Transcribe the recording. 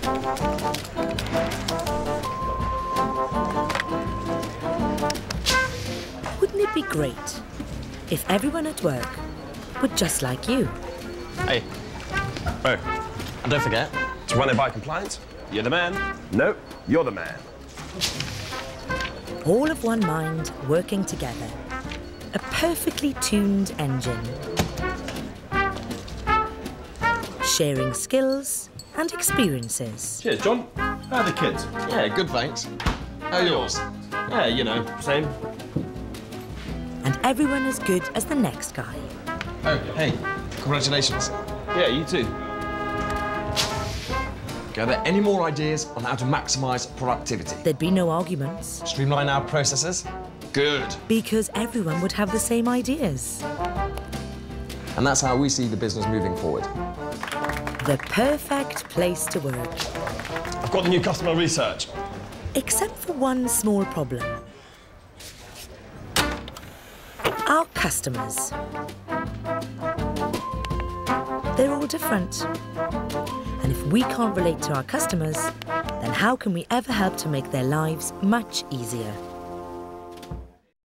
Wouldn't it be great if everyone at work were just like you? Hey. Oh, and don't forget, to run it by compliance, you're the man. No, you're the man. All of one mind working together. A perfectly tuned engine. Sharing skills and experiences. Cheers, John. How are the kids? Yeah, good, thanks. How are yours? Yeah, you know, same. And everyone as good as the next guy. Oh, hey, congratulations. Yeah, you too. Are there any more ideas on how to maximise productivity? There'd be no arguments. Streamline our processes? Good. Because everyone would have the same ideas. And that's how we see the business moving forward. The perfect place to work. I've got the new customer research. Except for one small problem. Our customers. They're all different. And if we can't relate to our customers, then how can we ever help to make their lives much easier?